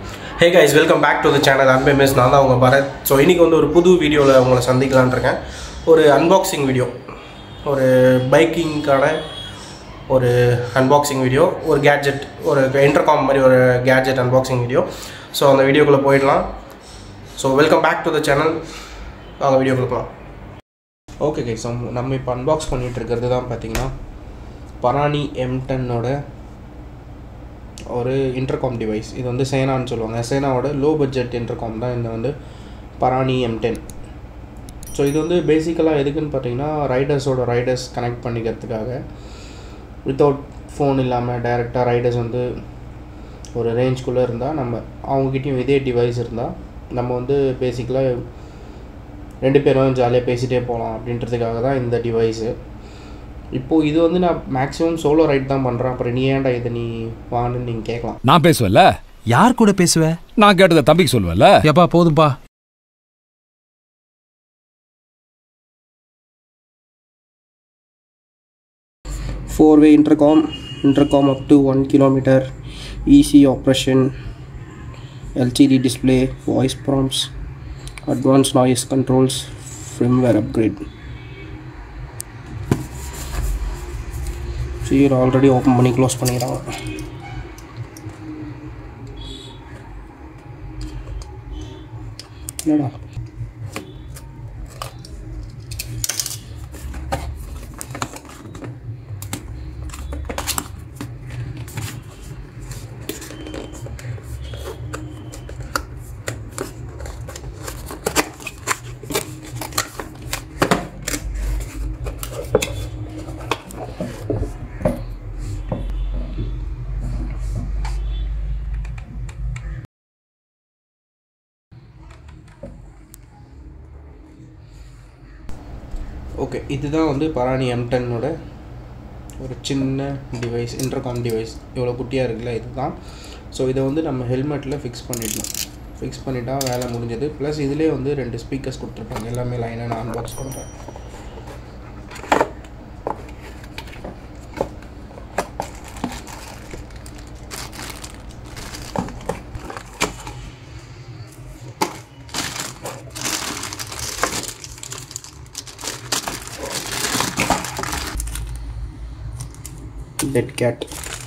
Hey guys, welcome back to the channel Anbaemiz. நான் தான் உங்க பரத். ஸோ இன்றைக்கி வந்து ஒரு புது வீடியோவில் உங்களை சந்திக்கலான்னு இருக்கேன். ஒரு அன்பாக்சிங் வீடியோ, ஒரு பைக்கிங்கான ஒரு அன்பாக்சிங் வீடியோ, ஒரு கேட்ஜெட், ஒரு இன்டர்காம் மாதிரி ஒரு கேட்ஜெட் அன்பாக்சிங் வீடியோ. ஸோ அந்த வீடியோக்குள்ளே போயிடலாம். So welcome back to the channel. வாங்க வீடியோக்குள்ளே போகலாம். ஓகே கைஸ், நம்ம இப்போ அன்பாக்ஸ் பண்ணிகிட்டு இருக்கிறது தான் பார்த்தீங்கன்னா Parani M10 ஒரு இன்டர்காம் டிவைஸ். இது வந்து சேனான்னு சொல்லுவாங்க. சேனாவோட லோ பட்ஜெட் இன்டர்காம் தான் இந்த வந்து Parani M10. ஸோ இது வந்து பேசிக்கலாக எதுக்குன்னு பார்த்தீங்கன்னா ரைடர்ஸ் கனெக்ட் பண்ணிக்கிறதுக்காக, வித்தவுட் ஃபோன் இல்லாமல் டைரெக்டாக ரைடர்ஸ் வந்து ஒரு ரேஞ்சுக்குள்ளே இருந்தால் நம்ம அவங்கக்கிட்டையும் இதே டிவைஸ் இருந்தால் நம்ம வந்து பேசிக்கலாக 2 பேரும் ஜாலியாக பேசிகிட்டே போகலாம் அப்படின்றதுக்காக தான் இந்த டிவைஸு. இப்போது இது வந்து நான் மேக்ஸிமம் சோலோ ரைட் தான் பண்ணுறேன். அப்புறம் நீ ஏன்டா இதை நீ வான்னு நீங்கள் கேட்கலாம். நான் பேசுவேன்ல. யார் கூட பேசுவேன்? நான் கேட்டதை தம்பிக்கு சொல்லுவேன்ல. எப்பா போதும்பா. Four-way intercom up to 1 kilometer, easy operation, LCD display, voice prompts, advanced noise controls, firmware upgrade. So here already open பண்ணி க்ளோஸ் பண்ணிடுறாங்க. என்னடா ஓகே, இதுதான் வந்து Parani M10 ஒரு சின்ன டிவைஸ், இன்டர்காம் டிவைஸ். இவ்வளோ குட்டியாக இருக்குல்ல, இதுதான். ஸோ இதை வந்து நம்ம ஹெல்மெட்டில் ஃபிக்ஸ் பண்ணிட்டா வேலை முடிஞ்சது. ப்ளஸ் இதிலே வந்து 2 ஸ்பீக்கர்ஸ் கொடுத்துருப்பாங்க. எல்லாமே லைனாக நான் அன்பாக்ஸ் பண்ணுறேன். Dead cat,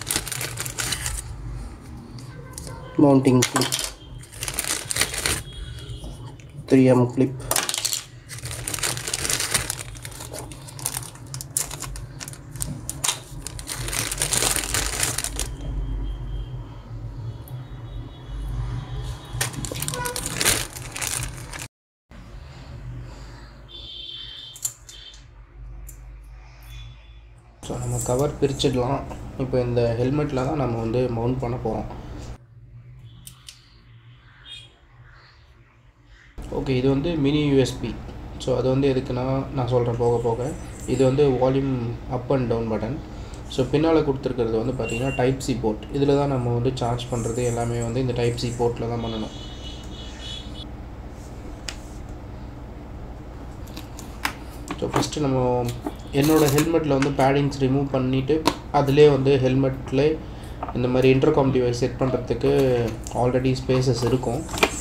mounting clip, 3M clip, so நம்ம கவர் பிரிச்சிடலாம். இப்போ இந்த ஹெல்மெட்டில் தான் நம்ம வந்து மவுண்ட் பண்ண போகிறோம். ஓகே, இது வந்து மினி யூஎஸ்பி. ஸோ அது வந்து எதுக்குன்னா நான் சொல்கிறேன் போக இது வந்து volume up and down button. So பின்னால் கொடுத்துருக்கிறது வந்து பார்த்திங்கன்னா டைப் சி போர்ட். இதில் தான் நம்ம வந்து சார்ஜ் பண்ணுறது எல்லாமே வந்து இந்த டைப் சி போர்ட்டில் தான் பண்ணணும். ஸோ ஃபஸ்ட்டு நம்ம என்னோடய ஹெல்மெட்டில் வந்து பேடிங்ஸ் ரிமூவ் பண்ணிவிட்டு அதிலே வந்து ஹெல்மெட்டில் இந்த மாதிரி இன்டர்காம் டிவைஸ் செட் பண்ணுறதுக்கு ஆல்ரெடி ஸ்பேசஸ் இருக்கும்.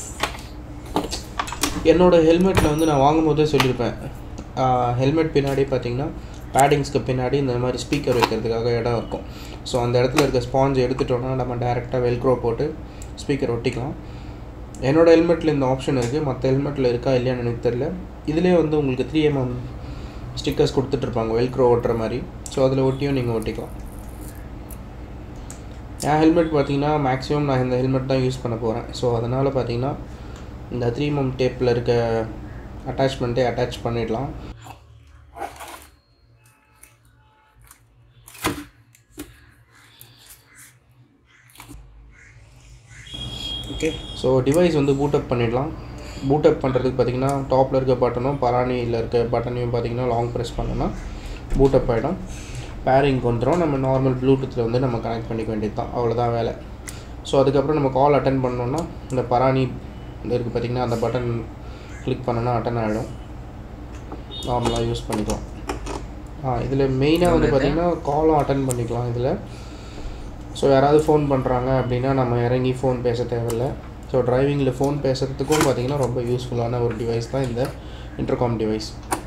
என்னோடய ஹெல்மெட்டில் வந்து நான் வாங்கும்போதே சொல்லியிருப்பேன், ஹெல்மெட் பின்னாடி பார்த்திங்கன்னா பேடிங்ஸ்க்கு பின்னாடி இந்த மாதிரி ஸ்பீக்கர் வைக்கிறதுக்காக இடம் இருக்கும். ஸோ அந்த இடத்துல இருக்க ஸ்பாஞ்ச் எடுத்துட்டோன்னா நம்ம டேரெக்டாக வெல்க்ரோ போட்டு ஸ்பீக்கர் ஒட்டிக்கலாம். என்னோடய ஹெல்மெட்டில் இந்த ஆப்ஷன் இருக்குது. மற்ற ஹெல்மெட்டில் இருக்கா இல்லையான்னு எனக்கு தெரியல. இதிலே வந்து உங்களுக்கு 3mm ஸ்டிக்கர்ஸ் கொடுத்துட்ருப்பாங்க வெல்க்ரோ ஓட்டுற மாதிரி. ஸோ அதில் ஒட்டியும் நீங்கள் ஒட்டிக்கலாம். என் ஹெல்மெட் பார்த்திங்கன்னா மேக்ஸிமம் நான் இந்த ஹெல்மெட் தான் யூஸ் பண்ண போகிறேன். ஸோ அதனால் பார்த்திங்கன்னா இந்த 3mm டேப்பில் இருக்க அட்டாச்மெண்ட்டே அட்டாச் பண்ணிடலாம். ஓகே, ஸோ டிவைஸ் வந்து பூட்டப் பண்ணிடலாம். பூட்டப் பண்ணுறதுக்கு பார்த்திங்கன்னா டாப்பில் இருக்க பட்டனும் Paraniயில் இருக்க பட்டனையும் பார்த்திங்கன்னா லாங் ப்ரெஸ் பண்ணோன்னா பூட்டப் ஆகிடும். பேரிங் வந்துடும். நம்ம நார்மல் ப்ளூடூத்தில் வந்து நம்ம கனெக்ட் பண்ணிக்க வேண்டியது தான், அவ்வளோதான் வேலை. ஸோ அதுக்கப்புறம் நம்ம கால் அட்டன் பண்ணோன்னா இந்த Parani இருக்குது பார்த்திங்கன்னா அந்த பட்டன் கிளிக் பண்ணோன்னா அட்டன் ஆகிடும். நார்மலாக யூஸ் பண்ணிக்கலாம். இதில் மெயினாக வந்து பார்த்திங்கன்னா காலும் அட்டன் பண்ணிக்கலாம் இதில். ஸோ யாராவது ஃபோன் பண்ணுறாங்க அப்படின்னா நம்ம இறங்கி ஃபோன் பேச தேவையில்லை. ஸோ டிரைவிங்கில் ஃபோன் பேசுகிறதுக்கும் பார்த்திங்கன்னா ரொம்ப யூஸ்ஃபுல்லான ஒரு டிவைஸ் தான் இந்த இன்டர்காம் டிவைஸ்.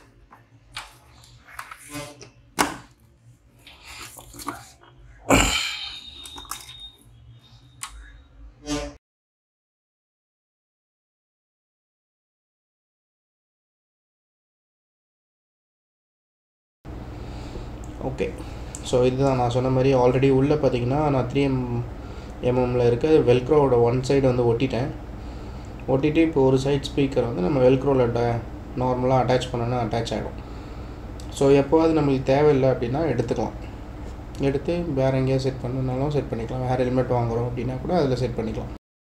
ஓகே, ஸோ இதுதான் நான் சொன்ன மாதிரி ஆல்ரெடி உள்ளே பார்த்தீங்கன்னா நான் 3mm இருக்க வெல்க்ரோவோட ஒன் சைடு வந்து ஒட்டிட்டு இப்போ ஒரு சைட் ஸ்பீக்கர் வந்து நம்ம வெல்க்ரோவில் நார்மலாக அட்டாச் பண்ணோன்னா அட்டாச் ஆகிடும். ஸோ எப்போவாது நம்மளுக்கு தேவையில்லை அப்படின்னா எடுத்து வேறு எங்கேயா செட் பண்ணனாலும் செட் பண்ணிக்கலாம். வேறு ஹெல்மெட் வாங்குகிறோம் அப்படின்னா கூட அதில் செட் பண்ணிக்கலாம்.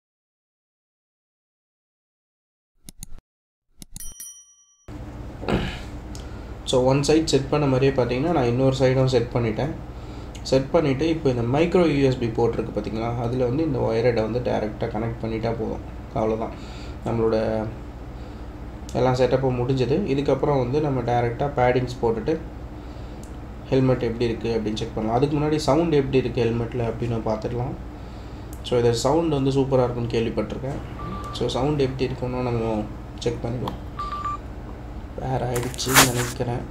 ஸோ ஒன் சைட் செட் பண்ண மாதிரியே பார்த்தீங்கன்னா நான் இன்னொரு சைடும் செட் பண்ணிவிட்டு இப்போ இந்த மைக்ரோ யூஎஸ்பி போர்ட் இருக்குது பார்த்திங்களா, அதில் வந்து இந்த ஒயரை வந்து டேரெக்டாக கனெக்ட் பண்ணிட்டா போதும். அவ்வளோதான், நம்மளோட எல்லாம் செட்டப்பும் முடிஞ்சது. இதுக்கப்புறம் வந்து நம்ம டேரெக்டாக பேடிங்ஸ் போட்டுட்டு ஹெல்மெட் எப்படி இருக்குது அப்படின்னு செக் பண்ணலாம். அதுக்கு முன்னாடி சவுண்ட் எப்படி இருக்குது ஹெல்மெட்டில் அப்படின்னு பார்த்துடலாம். ஸோ இதை சவுண்ட் வந்து சூப்பராக இருக்குன்னு கேள்விப்பட்டிருக்கேன். ஸோ சவுண்ட் எப்படி இருக்குன்னு நம்ம செக் பண்ணிடுவோம். வேறு ஆகிடுச்சின்னு நினைக்கிறேன்.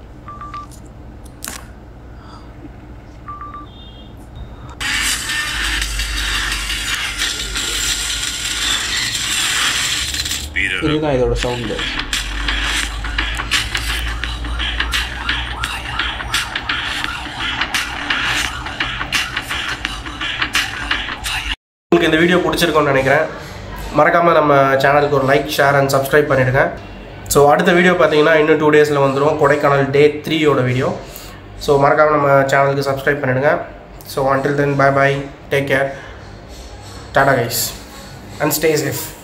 இதுதான் இதோட சவுண்டு. உங்களுக்கு இந்த வீடியோ பிடிச்சிருக்கோன்னு நினைக்கிறேன். மறக்காமல் நம்ம சேனலுக்கு ஒரு லைக், ஷேர் அண்ட் சப்ஸ்கிரைப் பண்ணிவிடுங்க. ஸோ அடுத்த வீடியோ பார்த்தீங்கன்னா இன்னும் 2 days வந்துடும், கொடைக்கானல் Day 3 வீடியோ. ஸோ மறக்காமல் நம்ம சேனலுக்கு சப்ஸ்கிரைப் பண்ணிவிடுங்க. So until then, bye bye, take care, tata guys and stay safe.